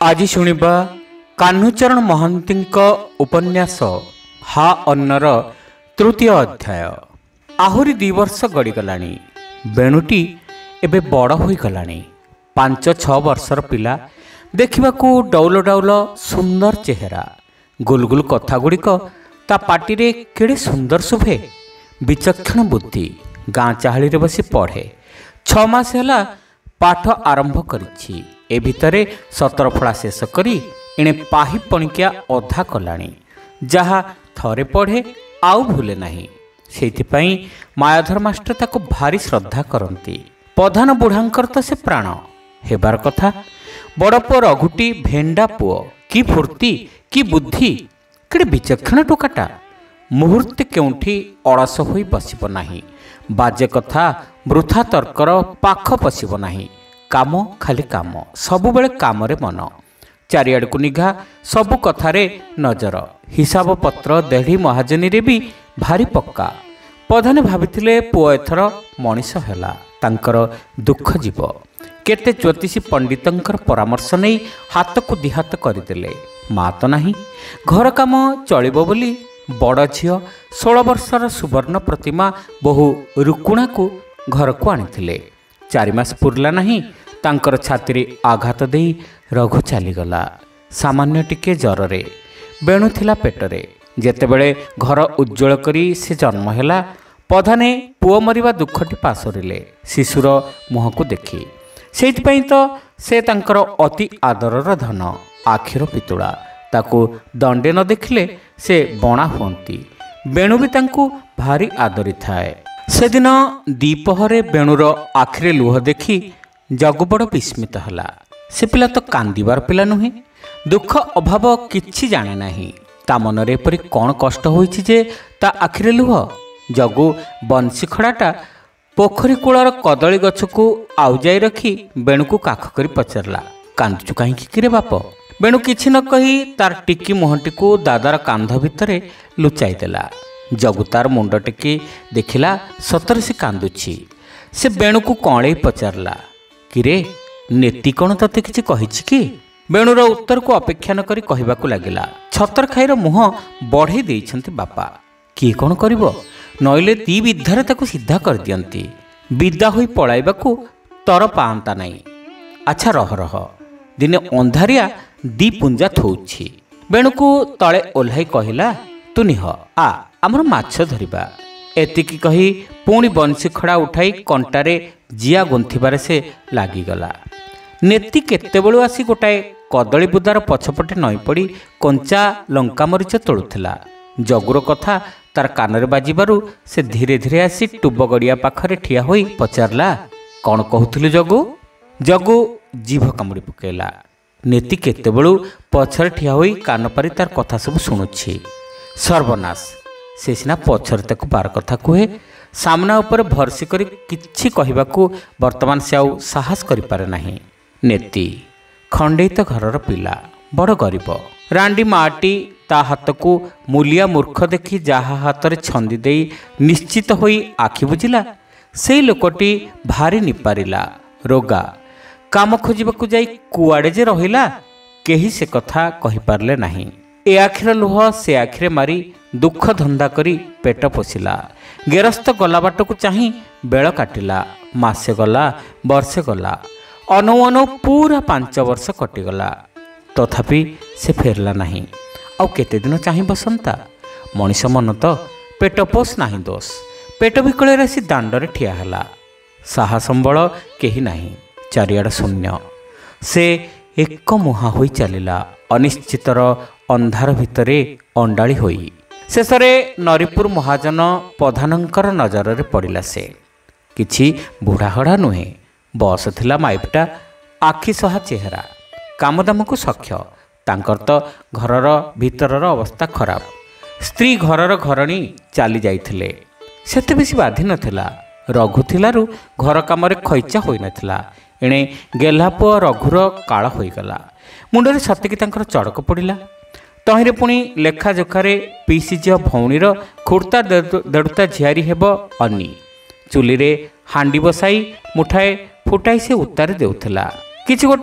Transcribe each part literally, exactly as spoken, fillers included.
आज शुणिबा कान्हूचरण महांतींक उपन्यास हा अन्नर तृतीय अध्याय। आहुरी दी वर्ष गड़ीगलानी। बेणुटी एबे बड़ होई गलानी। पांच छ वर्षर पिला देखिबाकू डौल डौल सुंदर चेहरा। गुलगुल कथा गुड़िक ता पाटिरे केड़े सुंदर शुभे। विचक्षण बुद्धि। गाँ चाहली रे बसी पढ़े। छ मास ହେଲା पाठ आरंभ करिछि। ए भितरे सतर फड़ा शेष करी एणे पाही पणिकिया अधा कलाणी। जहा थरे पढ़े आउ भूले नाही। सेथिपाई मायाधर मास्टर ताको भारी श्रद्धा करती। प्रधान बुढ़ांकर तो से प्राण हेबार कथा। बड़ पुओ रघुटी भेंडा पुओ कि फुर्ती कि बुद्धि केड़े विचक्षण टोकाटा। मुहूर्ते केउठी अलस होई बसिब नाही। बाजे कथा वृथा तर्कर पाख पशिब नाही। काम खाली काम सबुबेले कामरे मन। चारिआडकू निघा सबु कथारे नजर। हिसाब पत्र देढ़ी महाजनी रे भी भारी पक्का। प्रधान भाविथिले पुओ एथर मनीष हैला तांकर दुख जीव। केते ज्योतिषी पंडितंकर परामर्श नहीं हाथ को दिहात करदेले। माँ तो नहीं। घर काम चलिबो बोली बड़ झियो षोल वर्षर सुवर्ण प्रतिमा बहु रुकुणा को घर को आनिथिले। चारि मास पुरला नहीं तांकर छाती आघात दे रघु चलीगला। सामान्य टिके जररे बेणु थिला पेटरे। जेतेबेले घर उज्ज्वल करी से जन्म हैला प्रधाने पुओ मरिबा दुखटी पासरिले शिशुर मुह को देखी। सेइथिपई तो से तांकर अति आदरर धन। आखिर पितुड़ा ताकू दंडे न देखिले से बणा हुंती। बेणु भी तांकू भारी आदरी थाए। से दिन दीपहरे बेणुर आखिरे लुह देखी जगु बड़ विस्मित हला। से पिला तो कांदिबार पिला नुहे। दुख अभाव किछि जाने नाही। ता मनरे एपरि कौन कष्ट होइछि जे ता आखिरे लुह। जगु बंशी खड़ाटा पोखरी कूलर कदली गछकू आउजाई रखी बेणु को काख करी पचारला, कांदुचु काहींकि किरे बाप। बेणु किछि न कही तार टिकी मुहटी को दादार कांध भितरे लुचाई देला। जगु तार मुंड टेकी देखिला सतरे से कांदुछि। से बेणु को कौड़े पचारला, किरे नेति कौन तते किछि कहिछि कि? बेणुर उत्तर को अपेक्षा न करी कहिबाकू लागिला, छतर खाईर मुह बढ़े देइछन्ति बापा। किए कौन करिवो? नइले ती विद्धारे ताकू सीधा कर दियंती। विदा होई पळाइबाकू तर पांता नाही। अच्छा रह रह दिने अंधारिया दी पुंजा थोउछि। बेणु को तळे ओल्हाई कहिला, तु निह आ आमर माछ धरिबा। एतिकी कही पुणी बंशी खड़ा उठाई कंटारे जिया गुंथिबारे से लागिगला। नेति केतेबेळु आसी गोटाए कदली बुदार पछपटे नई पड़ी कंचा लंका मरीच तोड़ुथिला। जगुर कथा तार कानरे बाजिबारु से धीरे धीरे आसी टुब गड़िया पाखरे ठिया होई पचारला, कौन कहूथिलु जगु? जगु जीभ कामुड़ी पकेला। नेति केतेबेळु पछरे ठिया होई कान पारी तार कथा सब शुणुछि। सर्वनाश, से सिना पछरे ताकू बार कथा कुहे। सामना उपर भरसी करी किछि कहिबाकू वर्तमान से आउ साहस करि पारे नाही। नेति खंडैत घरर पिला, बड़ गरीब। रांडी माटी ता हाथ को मूलिया मूर्ख देखी जहा हाथ रे छंदी देई निश्चित होई आखि बुझिला से लोकटी भारी निपारिला, रोगा। काम खोजिबाकू जाई कुआडे जे रहिला केही से कथा कहि पारले नाही। ए आखिर लुह से आखिरे मारी दुख धंदा करी पेट पोषिला। गेरस्थ गला बाटकू चाही बेल काटिला। मासे गला, वर्षे गला, अनु अनु पूरा पांच वर्ष कटिगला। तथापि से फेरला नहीं। आउ केते दिन चाही बसंता? मनीष मन तो पेट पोष नाही दोष। पेट बिकले आसी दांडरे ठिया ହେଲା। साहा संबल केही नाही। चारिआड शून्य। से एक मुहा होई चलिला अनिश्चितर अंधार भितरे अंडाळी होई। शेषरे नरीपुर महाजन प्रधानंकर नजर पड़िला। से किछि बुढ़ाहड़ा नुहे। बस थिला माइपटा, आखि सहा चेहरा, कामदाम को सख्य। तांकर तो घरर भितरर अवस्था खराब। स्त्री घरर घरणी चली जाइथिले। सेते बेसी बाधी नथिला। रघु थिलारु घर कामरे खैचा होई नथिला। एणे गेल्हापुआ रघुर काळ होईगला। मुंडरे सतेकी तांकर चड़क पड़िला। तहिरे पुणी लेखा जोखारे पीसी झियो भौणीर खुर्ता देड़ुता झियारी हेब अनी। चुली रे हांडी बसाई मुठाए फुटाई से उतारी देउथिला। किछि गोटाए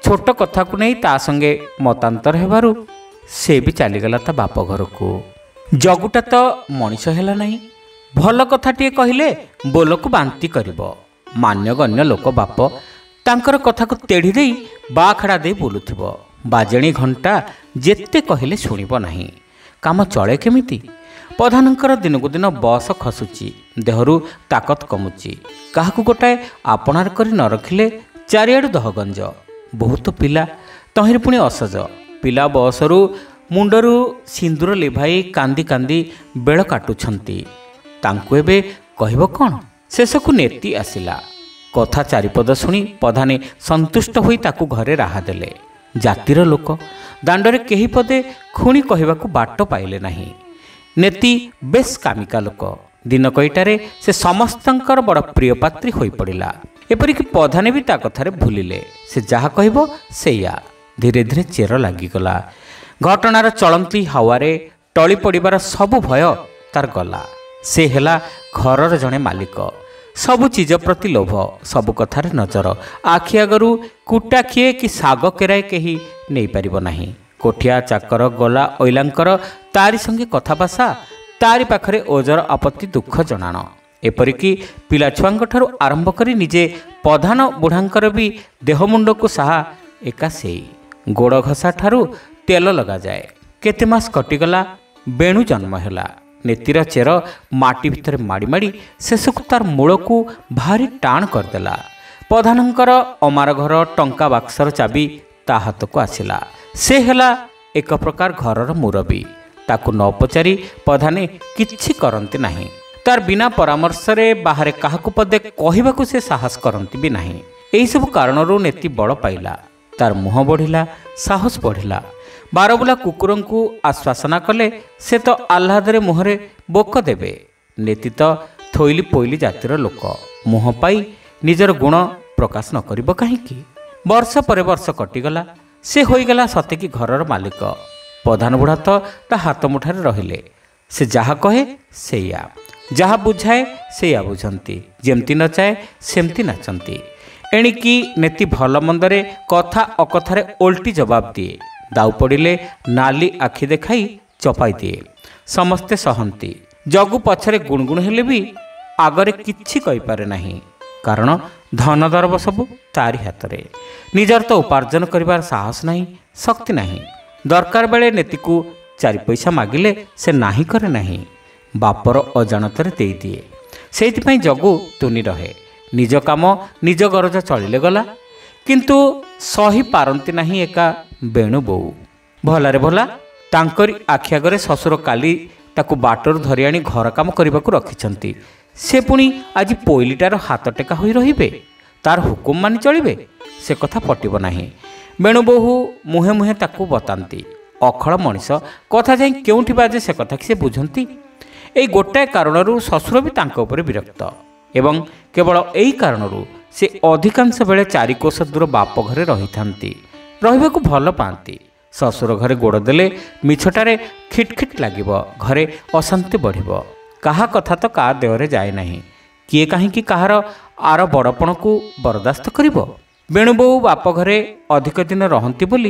छोट कथा को नहीं ता संगे मतांतर हेबारु से भी चलीगला ता बाप घर को। जगुटा तो मनीष है नहीं, भल कथाटे कहले बोलक बांति करिब। मान्यगण्य लोक बाप तांकर कथा को तेढ़ी दे बाखड़ा दे बोलुथिब। बाजेणी घंटा जेते कहले शुणिब नहीं। काम चले केमिति? प्रधानकर दिनकु दिन बस खसुची, देहरु ताकत कमुची। काहाकु गोटाए आपणार करी न रखिले चारिआडु दहगंज। बहुत पिला तहिर पुणी असज। पिला बसरु मुंडरू सिंदूर लिभाई कांदी कांदी बेल काटुछंती। तांकु एबे कहिब कौन? शेषकु नेति आसिला। कथा चारिपद शुणी प्रधाने संतुष्ट होई ताकु घरे राहा देले। जातिर लोक दांडरे केही पदे खुणी कहिबाकु बाट पाइले नाही। नेति बेस कामिका लोक। दिन कईटारे से समस्तंकर बड़ प्रिय पात्री होई पड़िला। एपरिक प्रधाने भी ता कथारे भूलिले। से जहा कहिब सेया। धीरे धीरे चेर लागिगला। घटनार चलंती हावारे टली पड़िबार सबु भय तार गला। से हेला घरर जणे मालिक। सबु चीज प्रति लोभ, सबु कथार नजर। आखि आगरू कुटा किए कि साग केराए केही नहीं पारिब नाही। कोठिया चाकर गला ओइलांकर तारी संगे कथाभाषा, तारी पाखरे ओजर आपत्ति दुख जनाण। एपरिकी पिला छुआंक ठारू आरंभ करी निजे प्रधान बुढ़ांकर भी देहमुंड को साहा एका सेई। गोड़ घसा ठारू तेल लगा जाए। केते मास कटिगला, बेणु जन्म हैला। नेतिर चेर माटी भितर माड़ी माड़ी शेषकु तार मूल को भारी टाण करदेला। प्रधानंकर अमार घर टंका बाक्सर चाबी ता हाथ को आसिला। से हेला एक प्रकार घरर मुरबी। ताकु न पचारि प्रधाने किछि करंती नाही। तार बिना परामर्श रे बाहरे काहाकु पदे कहिबाकु से साहस करंती भी नाही। एही सब कारणरू नेति बड़ पाइला। तार मुह बढ़िला, साहस बढ़िला। बारबुला कुकुरंकु आश्वासना कले से तो आह्लादरे मुहरे बोक देबे। नेति तो थोइली पोइली जातिर लोक। मुह पाई निजर गुण प्रकाश न करिब काहींकी? वर्ष पर वर्ष कटिगला। से होइगला सते कि घरर मालिक। प्रधान बुढ़ा तो ता हाथ मुठारे रहिले। से जहा कहे सेया, जहा बुझाए सेया बुझंती, जेमती नचाए सेमती नाचंती। एणिकी नेति भल मंदरे कथा अकथारे ओल्टी जवाब दिए। दाउ पड़िले नाली आखि देखाई चपाई दिए। समस्ते सहंती। जगु पछरे गुणगुण हेले भी आगरे किछि कहि पारे नाही। कारण धन दरब सबु तारी हातरे। निजर तो उपार्जन करिबार साहस नाही, शक्ति नाही। दरकार बेले नेतिकु चारि पैसा मागिले से नाही करे नाही। बापर अजाणतरे देई दिए। सेइथिपई जगु तुनी रहे। निज काम निज गरज चलिले गला। किंतु सही पारंती नाही एका बेणु बोऊ। भलारे भला तांकरी आखि आगरे ससुर काली ताकु बाटरू धरि आनी घर काम करबाकू रखिछंती। से पुणी आज पोइलीटार हाथ टेका होई रहिबे, तार हुकुम मानि चलिबे? से कथा पटिब नाही। बेणु बोहू मुहे मुहे ताकू बतांती। अखळ मनीष कथा जाई केउठी बाजे से कथा कि से बुझंती। एई गोटाए कारणरू ससुर भी तांक उपरे विरक्त। एवं केवल एई कारणरू से अधिकांश बेले चारि कोश दूर बाप घरे रहिथांती। रहिबाकू भल पांती। ससुर घरे गोड़ देले मिछटारे खिटखिट लागिब। घरे अशांति बढ़िब। काहा कथा तो का देहरे जाए नाही। किए काहींकी काहार आर बड़पण को बरदास्त करिब? बेणुबोऊ बाप घरे अधिक दिन रहंती बोली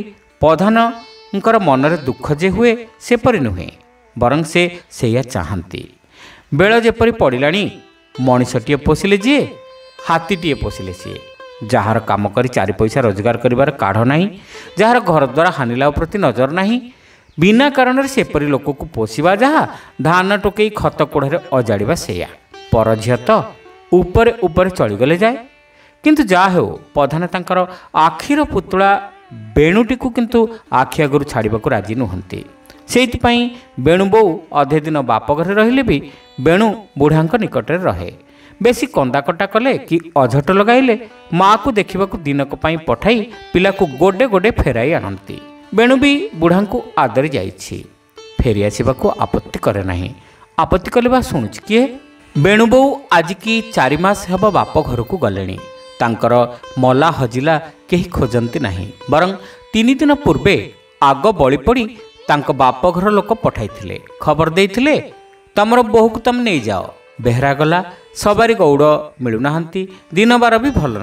प्रधानंकर मनरे दुख जे हुए सेपरि नुहे, बरं से सेया चाहंती। बेଳ जेपरि पड़िलाणी मनीषटीए पोषिले जी हाथीटीए पोषिले सी। जार काम करी चारि पैसा रोजगार करिबार काढ़ नाही, जार घर द्वारा हानिलाभ प्रति नजर नाही, बिना कारण सेपरि लोक को पोषिबा जहा धान टोकई खत कोढ़े अजाड़िबा सेया। पर झिଅ तो उपरे उपरे चलीगले जाए। किंतु जा हो प्रधान तांकर आखिर पुतुला बेणुटी को किंतु आखि आगरू छाड़िबाकू राजी नुहंती। सेइथिपई बेणु बोऊ अधे दिन बाप घरे रहिले भी बेणु बुढ़ांक निकटरे रहे। बेसी कंदाकटा कले कि अझट लगाइले माँ को देखिबाकू दिनक पई पठाई पिला को गोडे गोडे फेराई आनंती। बेणु भी बुढ़ांकू आदरी जाइछि। फेरी आसिबाकू आपत्ति करे नाही। आपत्ति कले बा शुणुछि किए? बेणु बोऊ आज की चारि मास हेब बाप घरकू गलेणी। तांकर मला हजिला केही खोजंती नाही, बरं तीन दिन पूर्वे आग बळी पड़ी तांक बाप घर लोक पठाइथिले। खबर देइथिले तमर बोहूक तम नहीं जाओ। बेहरा गला सवारी गौड़ मिलुनाहांती। दिन बार भी भल नाही।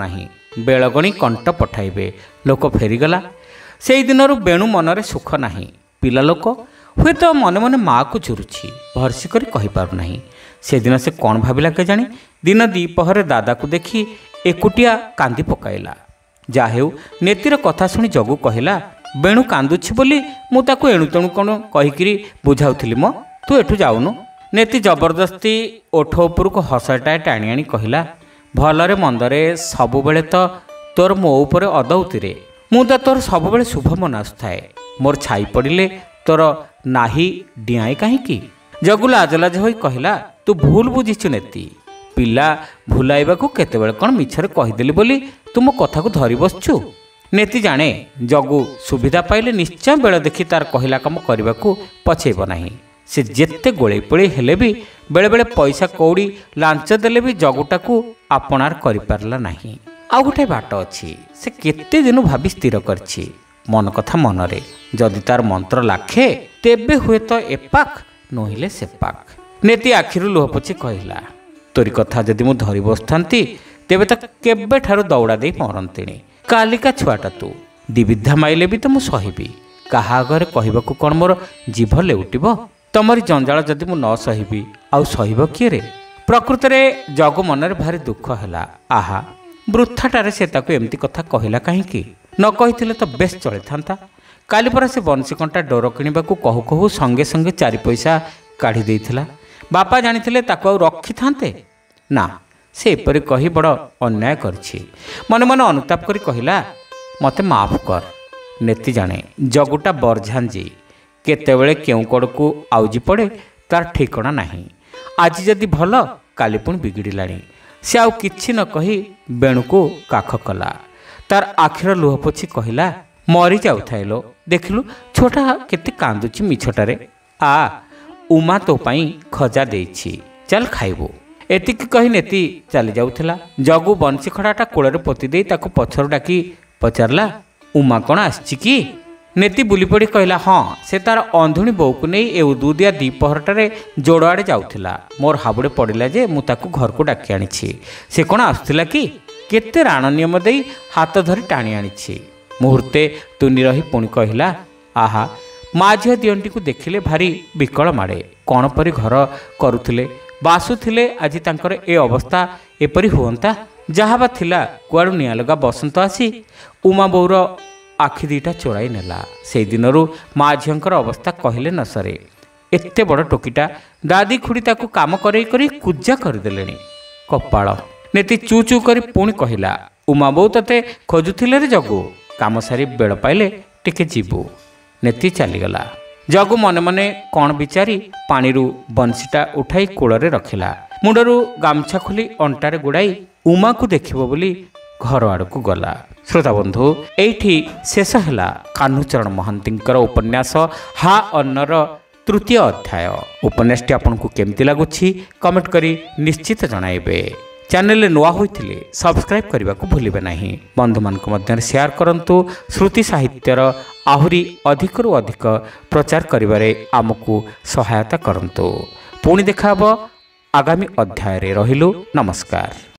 ବେଳଗଣି କଣ୍ଟ ପଠାଇବେ। ଲୋକ ଫେରିଗଲା। ସେଇ ଦିନରୁ ବେଣୁ ମନରେ ସୁଖ ନାହିଁ। ପିଲା ଲୋକ ହୁଏତ ମନେ ମନେ ମାଆକୁ ଝୁରୁଛି, ଭରସି କରି କହିପାରୁନାହିଁ। ସେଦିନ ସେ କ'ଣ ଭାବିଲା କେଜାଣି, ଦିନ ଦ୍ୱିପହରେ ଦାଦାକୁ ଦେଖି ଏକୁଟିଆ କାନ୍ଦି ପକାଇଲା। ଯାହା ହେଉ ନେତିର କଥା ଶୁଣି ଜଗୁ କହିଲା, ବେଣୁ କାନ୍ଦୁଛି ବୋଲି ମୁଁ ତାକୁ ଏଣୁତେଣୁ କ'ଣ କହିକିରି ବୁଝାଉଥିଲି ମ, ତୁ ଏଠୁ ଯାଉନୁ। ନେତି ଜବରଦସ୍ତି ଓଠ ଉପରକୁ ହସଟାଏ ଟାଣି ଆଣି କହିଲା, ଭଲରେ ମନ୍ଦରେ ସବୁବେଳେ ତ ତୋର ମୋ ଉପରେ ଅଦଉତିରେ। ମୁଁ ତ ତୋର ସବୁବେଳେ ଶୁଭ ମନାସୁଥାଏ। ମୋର ଛାଇ ପଡ଼ିଲେ ତୋର ନାହିଁ ଡିଆଁଏ କାହିଁକି? ଜଗୁ ଲାଜ ଲାଜ ହୋଇ କହିଲା, ତୁ ଭୁଲ ବୁଝିଛୁ ନେତି। ପିଲା ଭୁଲାଇବାକୁ କେତେବେଳେ କ'ଣ ମିଛରେ କହିଦେଲି ବୋଲି ତୁ ମୋ କଥାକୁ ଧରି ବସିଛୁ। ନେତି ଜାଣେ ଜଗୁ ସୁବିଧା ପାଇଲେ ନିଶ୍ଚୟ ବେଳ ଦେଖି ତାର କହିଲା କାମ କରିବାକୁ ପଛେଇବ ନାହିଁ। ସେ ଯେତେ ଗୋଳେଇ ପୋଳେଇ ହେଲେ ବି ବେଳେବେଳେ ପଇସା କଉଡ଼ି ଲାଞ୍ଚ ଦେଲେ ବି ଜଗୁଟାକୁ ଆପଣାର କରିପାରିଲା ନାହିଁ। ଆଉ ଗୋଟେ ବାଟ ଅଛି, ସେ କେତେ ଦିନ ଭାବି ସ୍ଥିର କରିଛି ମନ କଥା ମନରେ, ଯଦି ତାର ମନ୍ତ୍ର ଲାଖେ ତେବେ ହୁଏତ ଏପାଖ ନୋହିଲେ ସେପାଖ। ନେତି ଆଖିରୁ ଲୁହ ପୋଛି କହିଲା, ତୋରି କଥା ଯଦି ମୁଁ ଧରି ବସିଥାନ୍ତି ତେବେ ତ କେବେଠାରୁ ଦୌଡ଼ା ଦେଇ ମରନ୍ତିଣି। କାଲିକା ଛୁଆଟା ତୁ, ଦିବିଧା ମାଇଲେ ବି ତ ମୁଁ ସହିବି। କାହା ଆଗରେ କହିବାକୁ କ'ଣ ମୋର ଜିଭ ଲେଉଟିବ? ତମରି ଜଞ୍ଜାଳ ଯଦି ମୁଁ ନ ସହିବି ଆଉ ସହିବ କିଏ ରେ? ପ୍ରକୃତରେ ଜଗୁ ମନରେ ଭାରି ଦୁଃଖ ହେଲା। ଆହା, ବୃଥାଟାରେ ସେ ତାକୁ ଏମିତି କଥା କହିଲା କାହିଁକି? ନ କହିଥିଲେ ତ ବେଶ ଚଳିଥାନ୍ତା। କାଲି ପରା ସେ ବଂଶୀ କଣ୍ଟା ଡୋର କିଣିବାକୁ କହୁ କହୁ ସଙ୍ଗେ ସଙ୍ଗେ ଚାରି ପଇସା କାଢ଼ି ଦେଇଥିଲା। ବାପା ଜାଣିଥିଲେ ତାକୁ ଆଉ ରଖିଥାନ୍ତେ ନା। ସେ ଏପରି କହି ବଡ଼ ଅନ୍ୟାୟ କରିଛି। ମନେ ମନେ ଅନୁତାପ କରି କହିଲା, ମୋତେ ମାଫ କର। ନେତି ଜାଣେ ଜଗୁଟା ବରଝାଞ୍ଜି, କେତେବେଳେ କେଉଁ କଡ଼କୁ ଆଉଜି ପଡ଼େ ତାର ଠିକଣା ନାହିଁ। ଆଜି ଯଦି ଭଲ, କାଲି ପୁଣି ବିଗିଡ଼ିଲାଣି। ସେ ଆଉ କିଛି ନ କହି ବେଣୁକୁ କାଖ କଲା। ତାର ଆଖିର ଲୁହ ପୋଛି କହିଲା, ମରି ଯାଉଥାଏ ଲୋ, ଦେଖିଲୁ ଛୁଆଟା କେତେ କାନ୍ଦୁଛି ମିଛଟାରେ। ଆ ଉମା ତୋ ପାଇଁ ଖଜା ଦେଇଛି, ଚାଲ ଖାଇବୁ। ଏତିକି କହି ନେତି ଚାଲି ଯାଉଥିଲା। ଜଗୁ ବଂଶୀ ଖଡ଼ାଟା କୋଳରେ ପୋତି ଦେଇ ତାକୁ ପଛରୁ ଡାକି ପଚାରିଲା, ଉମା କ'ଣ ଆସିଛି କି? ନେତି ବୁଲି ପଡ଼ି କହିଲା, ହଁ, ସେ ତାର ଅନ୍ଧୁଣୀ ବୋଉକୁ ନେଇ ଏ ଉଦୁଦିଆ ଦ୍ୱିପହରଟାରେ ଯୋଡ଼ ଆଡ଼େ ଯାଉଥିଲା। ମୋର ହାବୁଡ଼େ ପଡ଼ିଲା ଯେ ମୁଁ ତାକୁ ଘରକୁ ଡାକି ଆଣିଛି। ସେ କ'ଣ ଆସୁଥିଲା କି? କେତେ ରାଣ ନିୟମ ଦେଇ ହାତ ଧରି ଟାଣି ଆଣିଛି। ମୁହୂର୍ତ୍ତେ ତୁନି ରହି ପୁଣି କହିଲା, ଆହା, ମା ଝିଅ ଦିଅଣ୍ଟିକୁ ଦେଖିଲେ ଭାରି ବିକଳ ମାଡ଼େ। କ'ଣ ପରି ଘର କରୁଥିଲେ, ବାସୁଥିଲେ, ଆଜି ତାଙ୍କର ଏ ଅବସ୍ଥା ଏପରି ହୁଅନ୍ତା? ଯାହା ବା ଥିଲା କୁଆଡ଼ୁ ନିଆଁ ଲଗା ବସନ୍ତ ଆସି ଉମା ବୋଉର ଆଖି ଦିଟା ଚୋରାଇ ନେଲା। ସେଇ ଦିନରୁ ମା ଝିଅଙ୍କର ଅବସ୍ଥା କହିଲେ ନ ସରେ। ଏତେ ବଡ଼ ଟୋକିଟା ଦାଦି ଖୁଡ଼ି ତାକୁ କାମ କରେଇ କରି କୁଜା କରିଦେଲେଣି। କପାଳ। ନେତି ଚୁ ଚୁ କରି ପୁଣି କହିଲା, ଉମା ବୋଉ ତତେ ଖୋଜୁଥିଲେ ରେ ଜଗୁ, କାମ ସାରି ବେଳ ପାଇଲେ ଟିକେ ଯିବୁ। ନେତି ଚାଲିଗଲା। ଜଗୁ ମନେ ମନେ କ'ଣ ବିଚାରି ପାଣିରୁ ବଂଶୀଟା ଉଠାଇ କୂଳରେ ରଖିଲା। ମୁଣ୍ଡରୁ ଗାମୁଛା ଖୋଲି ଅଣ୍ଟାରେ ଗୁଡ଼ାଇ ଉମାକୁ ଦେଖିବ ବୋଲି ଘର ଆଡ଼କୁ ଗଲା। ଶ୍ରୋତାବନ୍ଧୁ, ଏଇଠି ଶେଷ ହେଲା କାହ୍ନୁଚରଣ ମହାନ୍ତିଙ୍କର ଉପନ୍ୟାସ ହା ଅନ୍ନର ତୃତୀୟ ଅଧ୍ୟାୟ। ଉପନ୍ୟାସଟି ଆପଣଙ୍କୁ କେମିତି ଲାଗୁଛି କମେଣ୍ଟ କରି ନିଶ୍ଚିତ ଜଣାଇବେ। ଚ୍ୟାନେଲରେ ନୂଆ ହୋଇଥିଲେ ସବସ୍କ୍ରାଇବ୍ କରିବାକୁ ଭୁଲିବେ ନାହିଁ। ବନ୍ଧୁମାନଙ୍କ ମଧ୍ୟରେ ସେୟାର କରନ୍ତୁ। ଶ୍ରୁତି ସାହିତ୍ୟର ଆହୁରି ଅଧିକରୁ ଅଧିକ ପ୍ରଚାର କରିବାରେ ଆମକୁ ସହାୟତା କରନ୍ତୁ। ପୁଣି ଦେଖା ହେବ ଆଗାମୀ ଅଧ୍ୟାୟରେ। ରହିଲୁ, ନମସ୍କାର।